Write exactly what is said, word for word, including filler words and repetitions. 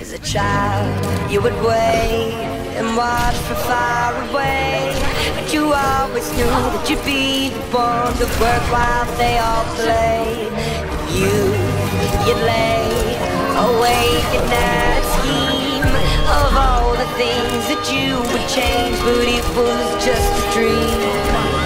As a child, you would wait and watch from far away, but you always knew that you'd be the one to work while they all played. You, you'd lay awake at night, scheme of all the things that you would change, but it was just a dream.